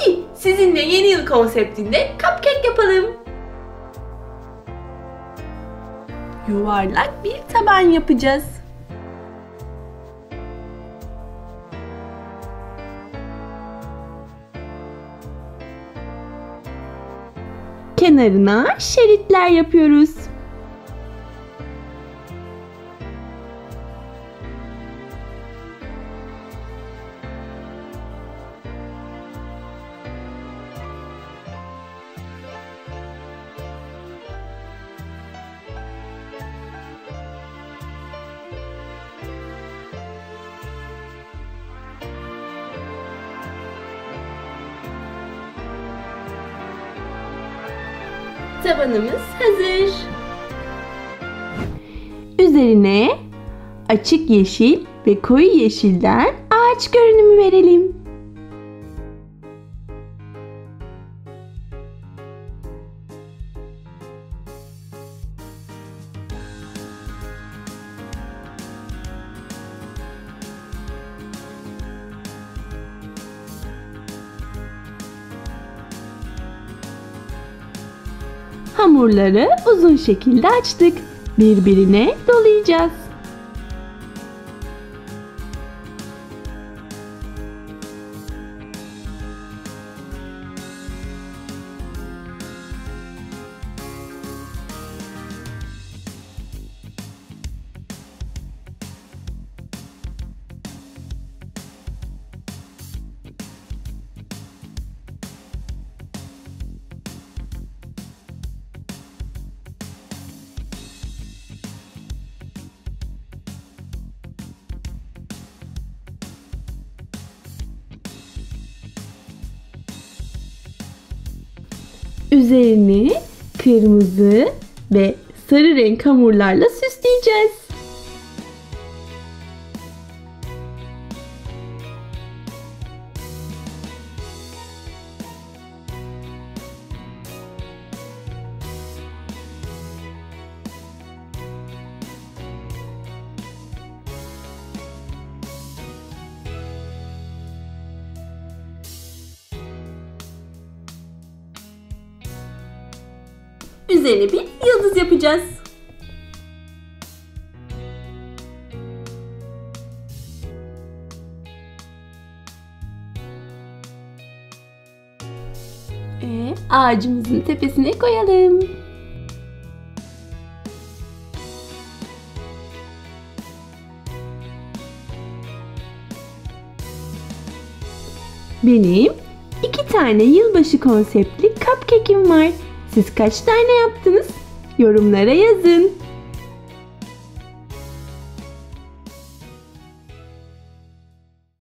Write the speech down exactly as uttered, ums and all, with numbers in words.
Hadi sizinle yeni yıl konseptinde cupcake yapalım. Yuvarlak bir taban yapacağız. Kenarına şeritler yapıyoruz. Tabanımız hazır. Üzerine açık yeşil ve koyu yeşilden ağaç görünümü verelim. Hamurları uzun şekilde açtık. Birbirine dolayacağız. Üzerini kırmızı ve sarı renk hamurlarla süsleyeceğiz. Üzerine bir yıldız yapacağız. Ve ağacımızın tepesine koyalım. Benim iki tane yılbaşı konseptli cupcake'im var. Siz kaç tane yaptınız? Yorumlara yazın.